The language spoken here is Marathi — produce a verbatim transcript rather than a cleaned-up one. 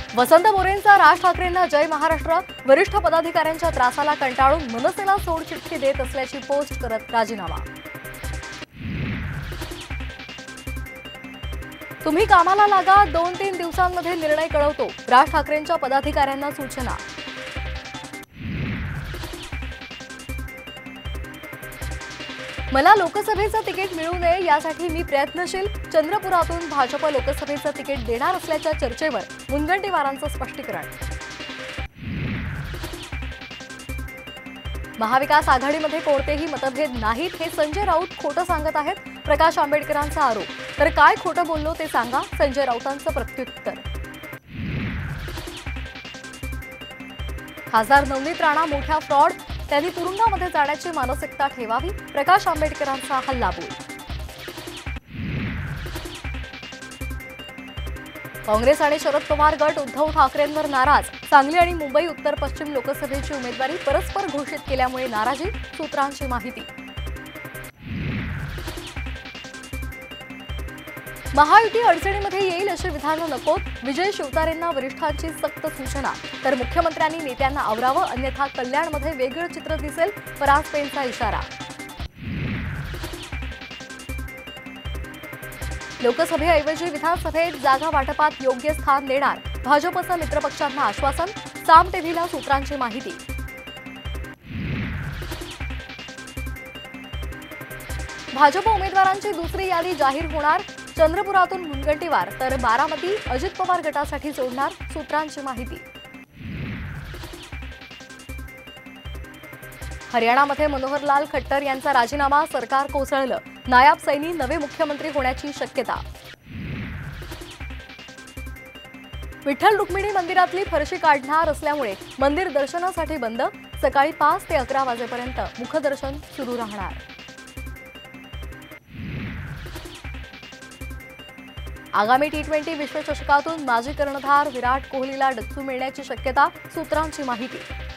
वसंत मोरेंचा राज ठाकरेंना जय महाराष्ट्र, वरिष्ठ पदाधिकाऱ्यांच्या त्रासाला कंटाळून मनसेला सोडचिठ्ठी देत असल्याची पोस्ट करत राजीनामा। तुम्ही कामाला लागा, दोन तीन दिवसांमध्ये निर्णय कळवतो, राज ठाकरेंच्या पदाधिकाऱ्यांना सूचना। मला लोकसभेचं तिकीट मिळू नये यासाठी मी प्रयत्नशील, चंद्रपुरातून भाजप लोकसभेचं तिकीट देणार असल्याच्या चर्चेवर मुनगंटीवारांचं स्पष्टीकरण। महाविकास आघाडीमध्ये कोणतेही मतभेद नाहीत हे संजय राऊत खोटं सांगत आहेत, प्रकाश आंबेडकरांचा आरोप। तर काय खोटं बोललो ते सांगा, संजय राऊतांचं प्रत्युत्तर। खासदार नवनीत राणा मोठा फ्रॉड, त्यांनी तुरुंगामध्ये जाण्याची मानसिकता ठेवावी, प्रकाश आंबेडकरांचा हल्लाबोल। काँग्रेस आणि शरद पवार गट उद्धव ठाकरेंवर नाराज, सांगली आणि मुंबई उत्तर पश्चिम लोकसभेची उमेदवारी परस्पर घोषित केल्यामुळे नाराजी, सूत्रांची माहिती। महायुती अडचणीमध्ये येईल अशी विधानं नकोत, विजय शिवतारेंना वरिष्ठांची सक्त सूचना। तर मुख्यमंत्र्यांनी नेत्यांना आवरावं, अन्यथा कल्याणमध्ये वेगळं चित्र दिसेल, परासपेंचा इशारा। लोकसभेऐवजी विधानसभेत जागा वाटपात योग्य स्थान देणार, भाजपचं मित्रपक्षांना आश्वासन, साम टीव्हीला सूत्रांची माहिती। भाजप उमेदवारांची दुसरी यादी जाहीर होणार, चंद्रपुरातून मुनगंटीवार, तर बारामती अजित पवार गटासाठी सोडणार, सूत्रांची माहिती। हरियाणामध्ये मनोहरलाल खट्टर यांचा राजीनामा, सरकार कोसळलं, नायब सैनी नवे मुख्यमंत्री होण्याची शक्यता। विठ्ठल रुक्मिणी मंदिरातली फरशी काढणार असल्यामुळे मंदिर दर्शनासाठी बंद, सकाळी पाच ते अकरा वाजेपर्यंत मुखदर्शन सुरू राहणार। आगामी टी ट्वेंटी विश्वचषकातून माजी कर्णधार विराट कोहलीला डच्चू मिळण्याची शक्यता, सूत्रांची माहिती।